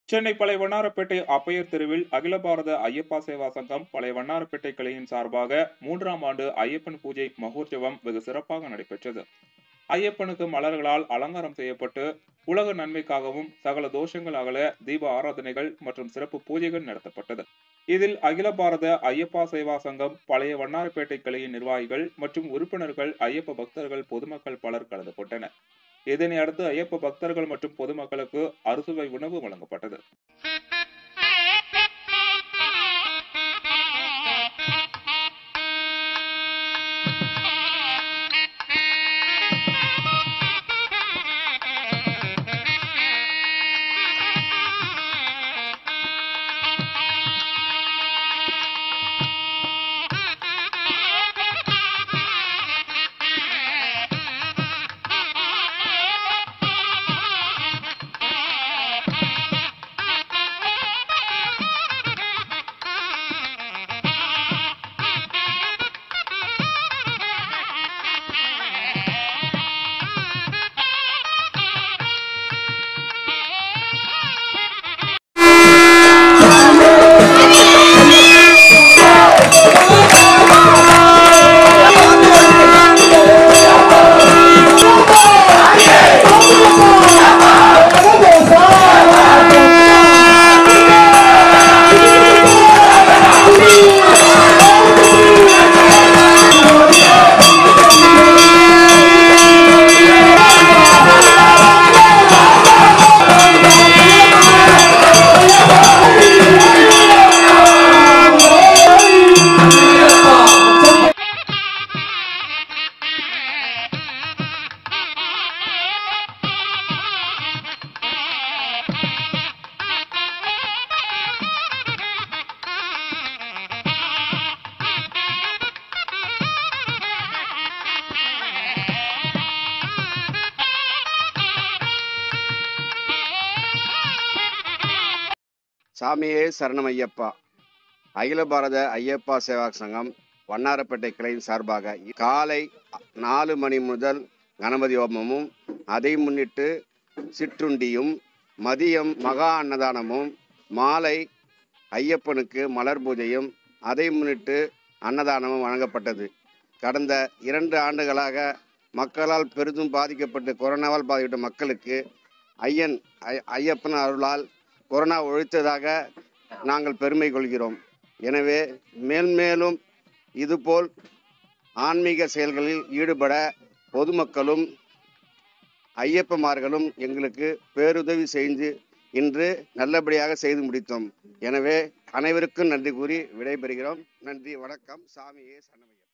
சென்னை பழைய வண்ணாரப்பேட்டை அப்பையர் தெருவில் அகில பாரத ஐயப்பா சேவா சங்கம் பழைய வண்ணாரப்பேட்டை கிளையின் சார்பாக 3ஆம் ஆண்டு ஐயப்பன் பூஜை மகோற்சவம் வெகு சிறப்பாக நடைபெற்றது. ஐயப்பனுக்கு மலர்களால் அலங்காரம் செய்யப்பட்டு உலக நன்மைக்காகவும் சகல தோஷங்கள் அகல தீப ஆராதனைகள் மற்றும் சிறப்பு பூஜைகள் நடத்தப்பட்டது. இதில் அகில பாரத ஐயப்பா சேவா சங்கம் பழைய வண்ணாரப்பேட்டை கிளையின் நிர்வாகிகள் மற்றும் உறுப்பினர்கள், ஐயப்ப பக்தர்கள், பொதுமக்கள் பலர் கலந்து கொண்டனர். இதனை அடுத்து ஐயப்ப பக்தர்கள் மற்றும் பொதுமக்களுக்கு அறுசுவை உணவு வழங்கப்பட்டது. சாமியே சரணம் ஐயப்பா. அகில பாரத ஐயப்பா சேவா சங்கம் வண்ணாரப்பேட்டை கிளையின் சார்பாக காலை 4 மணி முதல் கணபதி ஹோமமும், அதை முன்னிட்டு சிற்றுண்டியும், மதியம் மகா அன்னதானமும், மாலை ஐயப்பனுக்கு மலர் பூஜையும், அதை முன்னிட்டு அன்னதானமும் வழங்கப்பட்டது. கடந்த 2 ஆண்டுகளாக மக்களால் பெரிதும் பாதிக்கப்பட்டு கொரோனாவால் பாதிக்கப்பட்ட மக்களுக்கு ஐயப்பன் அருளால் கொரோனா ஒழித்ததாக நாங்கள் பெருமை கொள்கிறோம். எனவே மேன்மேலும் இதுபோல் ஆன்மீக செயல்களில் ஈடுபட பொதுமக்களும் ஐயப்பமார்களும் எங்களுக்கு பேருதவி செய்து இன்று நல்லபடியாக செய்து முடித்தோம். எனவே அனைவருக்கும் நன்றி கூறி விடைபெறுகிறோம். நன்றி, வணக்கம். சாமியே சரணம்.